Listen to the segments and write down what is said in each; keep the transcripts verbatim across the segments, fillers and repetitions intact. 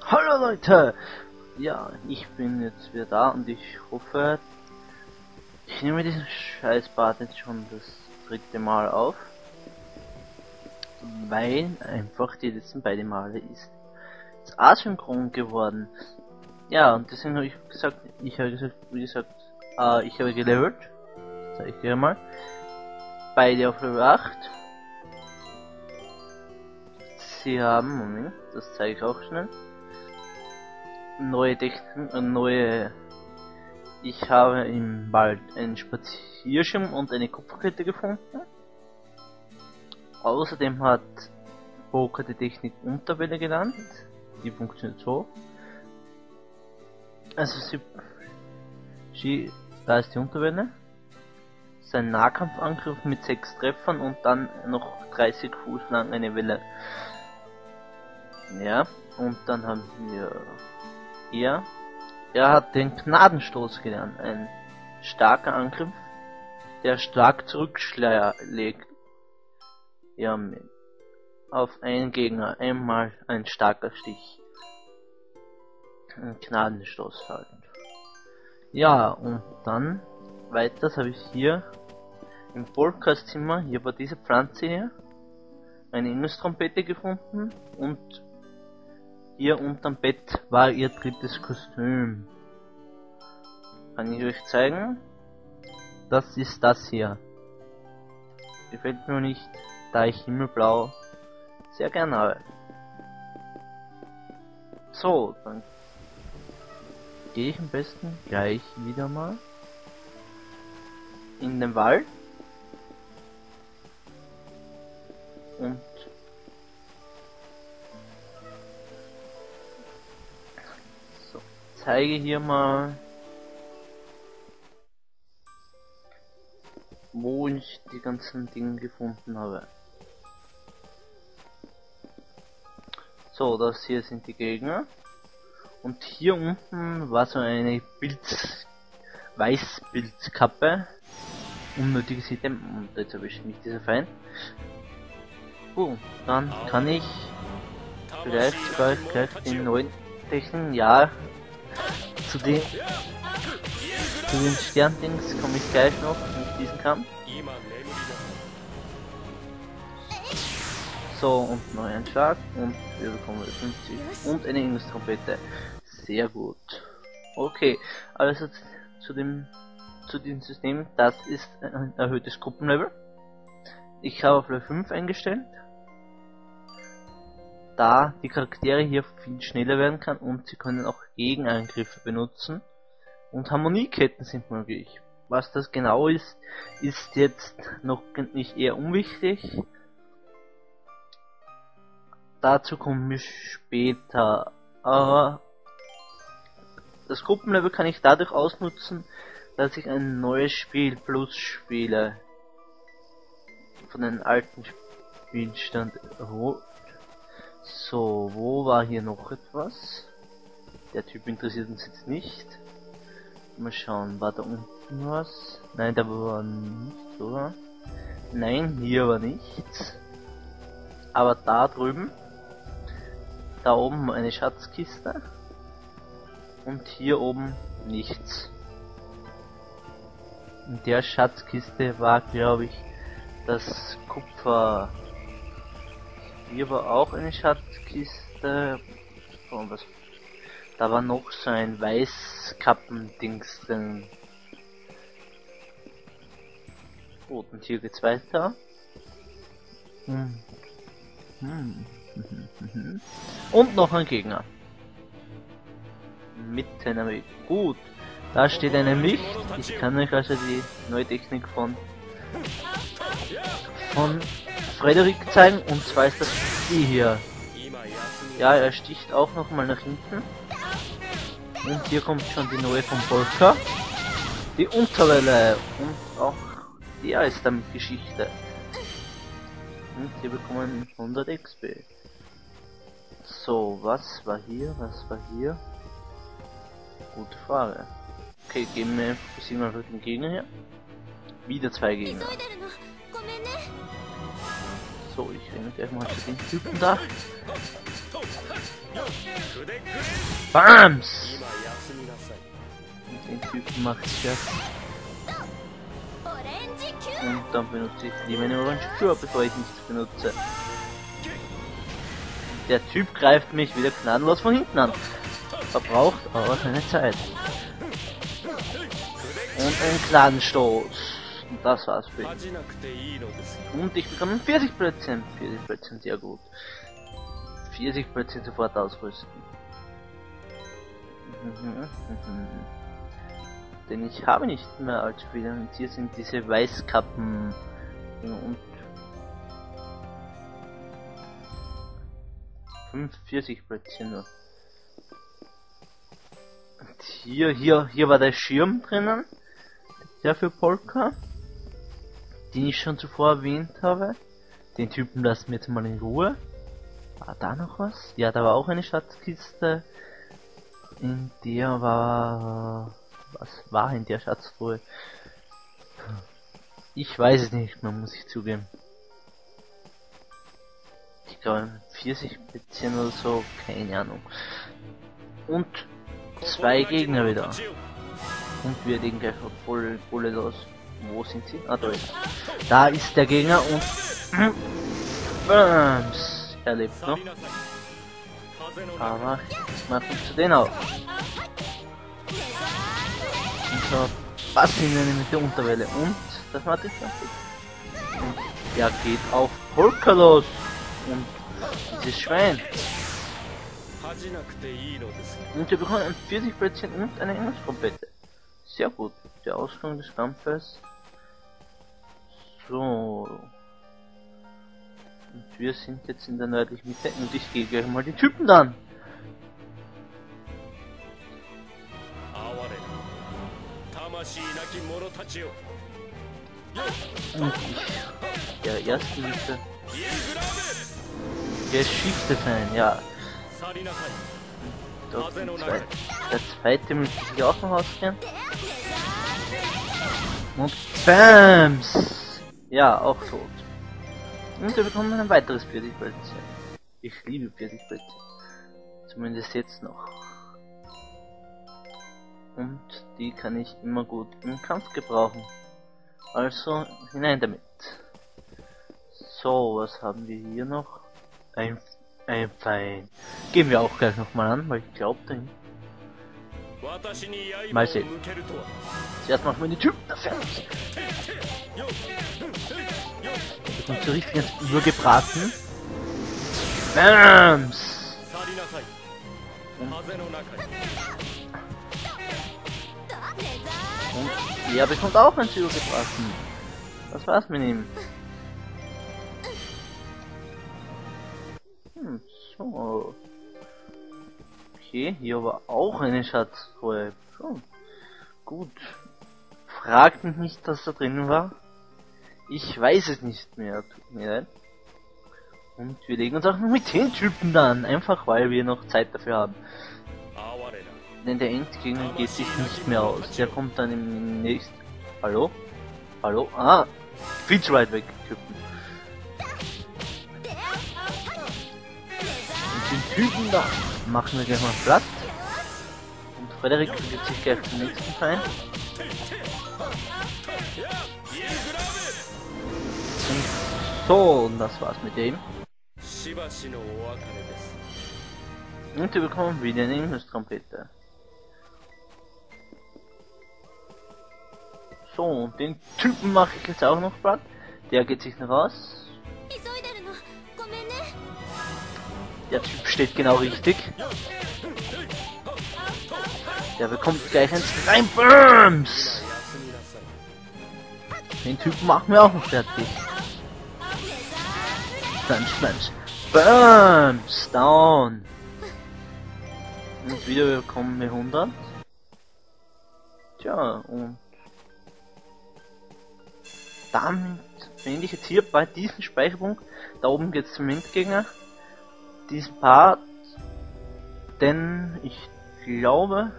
Hallo Leute! Ja, ich bin jetzt wieder da und ich hoffe, ich nehme diesen Scheißbad jetzt schon das dritte Mal auf, weil einfach die letzten beiden Male ist es asynchron geworden. Ja, und deswegen habe ich gesagt, ich habe gesagt, wie gesagt, äh, ich habe gelevelt, das zeige ich dir mal, beide auf Level acht. Sie haben, Moment, das zeige ich auch schnell, neue Techniken, neue, ich habe im Wald einen Spazierschirm und eine Kupferkette gefunden. Außerdem hat Poker die Technik Unterwelle genannt, die funktioniert so. Also sie, sie da ist die Unterwelle, sein Nahkampfangriff mit sechs Treffern und dann noch dreißig Fuß lang eine Welle. Ja, und dann haben wir hier, er hat den Gnadenstoß gelernt, ein starker Angriff, der stark zurückschlägt. Ja, auf einen Gegner einmal ein starker Stich. Ein Gnadenstoß halt. Ja, und dann weiters habe ich hier im Volkaszimmer, hier war diese Pflanze hier, eine Ingelstrompete gefunden und hier unterm Bett war ihr drittes Kostüm. Kann ich euch zeigen? Das ist das hier. Gefällt mir nicht, da ich Himmelblau sehr gerne habe. So, dann gehe ich am besten gleich wieder mal in den Wald und so, zeige hier mal, wo ich die ganzen Dinge gefunden habe. So, das hier sind die Gegner. Und hier unten war so eine Pilz, Weißpilzkappe. Unnötiges Item. Und jetzt erwischt mich dieser Feind. Gut, dann kann ich vielleicht sogar gleich den neuen Techniken, ja, zu den, zu den Sterndings komme ich gleich noch mit diesem Kampf. So, und noch ein Schlag und wir bekommen fünfzig und eine Ingelstrompete. Sehr gut. Okay, also zu dem zu diesem System, das ist ein erhöhtes Gruppenlevel. Ich habe auf Level fünf eingestellt, da die Charaktere hier viel schneller werden kann und sie können auch Gegenangriffe benutzen und Harmonieketten sind möglich. Was das genau ist, ist jetzt noch nicht eher unwichtig. Dazu kommen wir später, aber das Gruppenlevel kann ich dadurch ausnutzen, dass ich ein neues Spiel plus spiele. Von den alten Spielstand erholt. So, wo war hier noch etwas? Der Typ interessiert uns jetzt nicht. Mal schauen, war da unten was? Nein, da war nichts, oder? Nein, hier war nichts. Aber da drüben, da oben eine Schatzkiste und hier oben nichts. In der Schatzkiste war, glaube ich, das Kupfer. Hier war auch eine Schatzkiste. Oh, was? Da war noch so ein Weißkappendings drin. Gut, und hier geht's weiter. Hm. Hm. Und noch ein Gegner. Mitten am Weg. Gut. Da steht eine Licht. Ich kann euch also die neue Technik von von Frederik zeigen. Und zwar ist das die hier. Ja, er sticht auch noch mal nach hinten. Und hier kommt schon die neue von Volker. Die Unterwelle. Und auch der ist damit Geschichte. Und wir bekommen hundert X P. So, was war hier? Was war hier? Gute Frage. Okay, geben wir besiegen wir den Gegner hier. Wieder zwei Gegner. So, ich renne gleich mal zu den Typen da. Bams! Und den Typen macht ich das. Und dann benutze ich lieber eine Orange Cure, bevor ich nichts benutze. Der Typ greift mich wieder gnadenlos von hinten an. Verbraucht aber seine Zeit. Und ein Gnadenstoß. Und das war's für ihn. Und ich bekomme vierzig Prozent. vierzig Prozent, sehr gut. vierzig Prozent sofort ausrüsten. Denn ich habe nicht mehr allzu viele. Und hier sind diese Weißkappen. Und fünfundvierzig Plätzchen nur. Und hier, hier, hier war der Schirm drinnen. Der für Polka. Den ich schon zuvor erwähnt habe. Den Typen lassen wir jetzt mal in Ruhe. War da noch was? Ja, da war auch eine Schatzkiste. In der war... Was war in der Schatztruhe? Ich weiß es nicht mehr, muss ich zugeben. Ich glaube vierzig Plätzchen oder so, keine Ahnung. Und zwei Gegner wieder. Und wir legen gleich auf voll Bulle los. Wo sind sie? Ah, da ist. Da ist der Gegner und Bams! Er lebt noch. Aber ich mach mich zu denen auf. Und so was sind wir mit der Unterwelle. Und das war das fertig. Und der geht auf Polka los. Und dieses Schwein. Und wir bekommen vierzig Plätzchen und eine Engelstrompete. Sehr gut. Der Ausgang des Kampfes. So. Und wir sind jetzt in der nördlichen Mitte und ich gehe gleich mal die Typen dann. Und ich, der erste müsste Geschichte sein, ja. Dort der, zweite. der zweite müsste sich auch noch ausgehen. Und Bams! Ja, auch tot. Und wir bekommen ein weiteres vierzig Plätzchen. Ich liebe vierzig Plätzchen. Zumindest jetzt noch. Und die kann ich immer gut im Kampf gebrauchen. Also hinein damit. So, was haben wir hier noch? Ein, ein Pfeil. Gehen wir auch gleich nochmal an, weil ich glaube dahin. Mal sehen. Zuerst machen wir die Typen da fertig. Ich bin so richtig ganz übergebraten. Bams! Und, und er bekommt auch ein übergebraten. Was war's mit ihm? Hm, so. Okay, hier war auch eine Schatztruhe. Oh, gut. Fragt mich nicht, was da drin war. Ich weiß es nicht mehr. Tut mir leid. Und wir legen uns auch noch mit den Typen dann. Einfach weil wir noch Zeit dafür haben. Denn der Endgegner geht sich nicht mehr aus. Der kommt dann im nächsten... Hallo? Hallo? Ah! Viel zu weit weg, Typen. Und den Typen da machen wir gleich mal platt. Und Frederik wird sich gleich zum nächsten Feind. Und so, und das war's mit dem. Und wir bekommen wieder eine Engelstrompete. So, und den Typen mache ich jetzt auch noch platt. Der geht sich noch raus. Der Typ steht genau richtig. Der bekommt gleich ein rein. Bams! Den Typen machen wir auch noch fertig. Mensch, Mensch. Bams! Down! Und wieder bekommen wir hundert. Tja, und damit beende ich jetzt hier bei diesem Speicherpunkt. Da oben geht's zum Endgegner. Diesen Part. Denn ich glaube...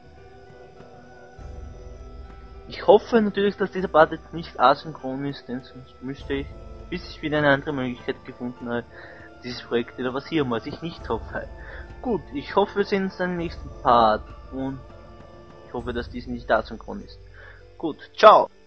Ich hoffe natürlich, dass dieser Part jetzt nicht asynchron ist, denn sonst müsste ich, bis ich wieder eine andere Möglichkeit gefunden habe, dieses Projekt wieder passieren, was ich nicht hoffe. Gut, ich hoffe, wir sehen uns im nächsten Part und ich hoffe, dass dies nicht asynchron ist. Gut, ciao!